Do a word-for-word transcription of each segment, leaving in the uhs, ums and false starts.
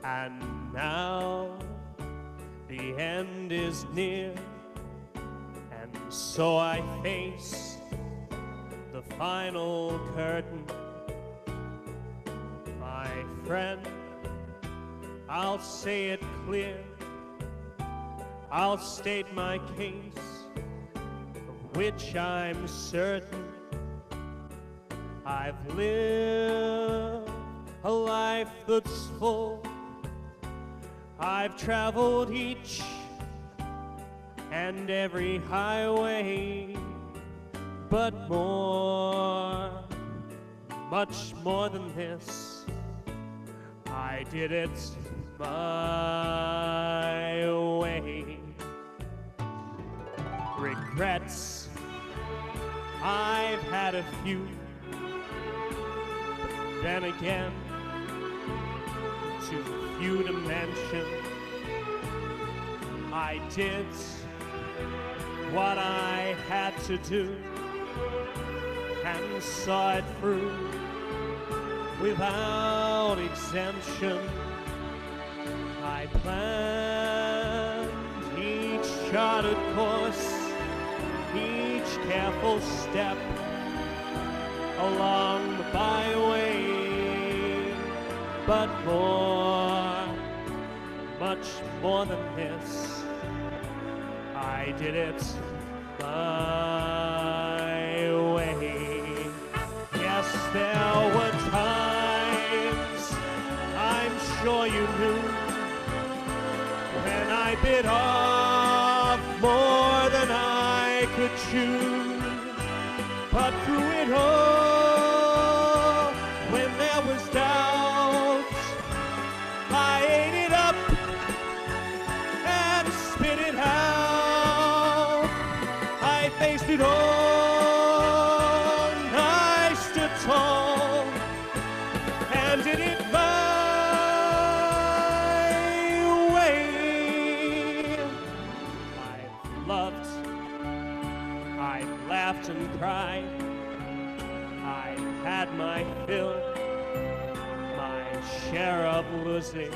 And now the end is near, and so I face the final curtain. My friend, I'll say it clear, I'll state my case, of which I'm certain. I've lived a life that's full, I've traveled each and every highway, but more, much more than this, I did it my way. Regrets, I've had a few, but then again, too few to mention. I did what I had to do and saw it through without exemption. I planned each charted course, each careful step along the byway, but more, much more than this, I did it my way. Yes, there were times, I'm sure you knew, when I bit off more than I could chew. But through it all, when there was doubt, I ate it up and spit it out. I faced it all, I stood tall and did it my way. I've loved, I've laughed and cried, I had my fill, my share of losing.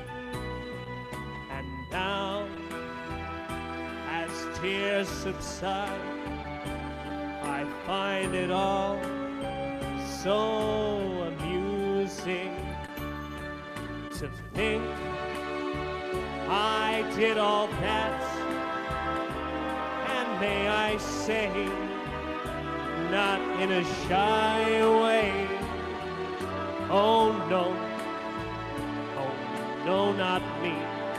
And now, as tears subside, I find it all so amusing to think I did all that, and may I say, not in a shy way. Oh no, oh no, not me.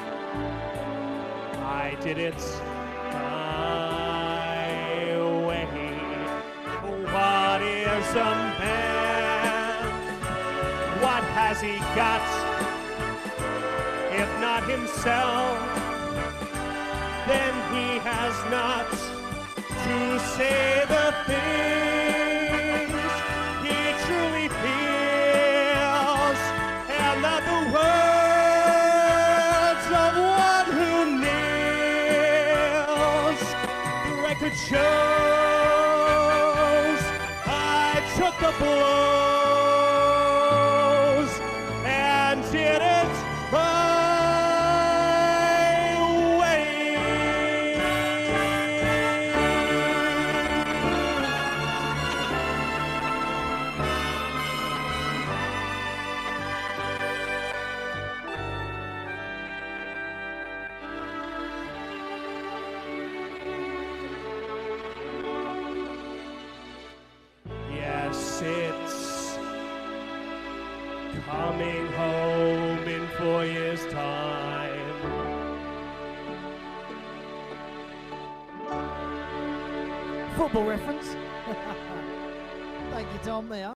I did it my way. What is a man? What has he got? If not himself, then he has not to say the things he truly feels, and not the words of one who kneels. The record shows I took the blows and did it my It's coming home in four years' time. Football reference. Thank you, Tom, there.